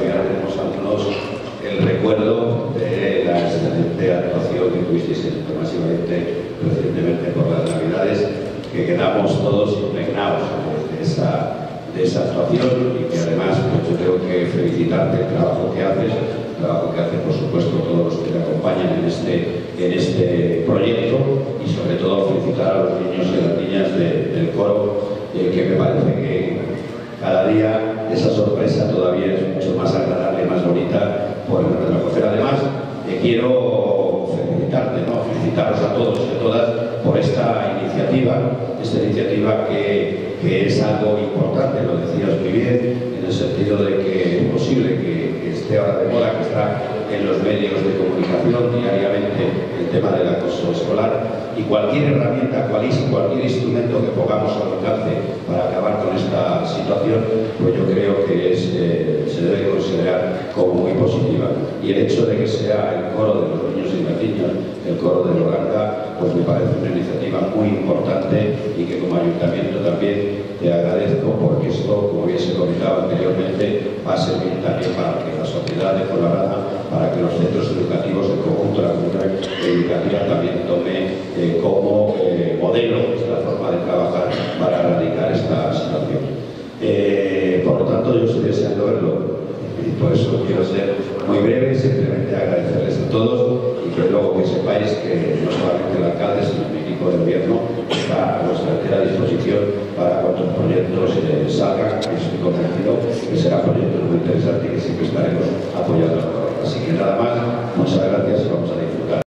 final tenemos algunos el recuerdo de la excelente actuación que tuvisteis en Masivamente recientemente por las Navidades, que quedamos todos impregnados de esa actuación y que además pues, yo tengo que felicitarte el trabajo que haces, por supuesto todos los que te acompañan en este proyecto y sobre todo felicitar a los niños y las niñas del coro, que me parece que cada día esa sorpresa todavía es mucho más agradable, más bonita por recoger. Además, quiero felicitarte, ¿no? Felicitaros a todos y a todas por esta iniciativa que es algo importante, lo decías muy bien, en el sentido de que es posible que esté ahora de moda, que está en los medios de comunicación diariamente el tema del acoso escolar, y cualquier herramienta, cualquier instrumento que pongamos al alcance para acabar con esta situación, pues yo creo que se debe considerar como muy positiva. Y el hecho de que sea el coro de los niños y las niñas, el coro de Loranga, pues me parece una iniciativa muy importante y que como ayuntamiento también te agradezco, porque esto, como bien se comentaba anteriormente, va a servir también para que la sociedad de Fuenlabrada, para que los centros educativos del conjunto de la comunidad educativa también tome como modelo esta forma de trabajar para erradicar esta situación. Por lo tanto, yo estoy deseando verlo y por eso quiero ser muy breve, simplemente agradecerles a todos y que luego que sepáis que no solamente el alcalde, sino mi equipo de gobierno está a vuestra entera disposición para cuantos proyectos salgan, y estoy convencido que será proyectos muy interesantes y que siempre estaremos apoyando. Así que nada más, muchas gracias y vamos a disfrutar.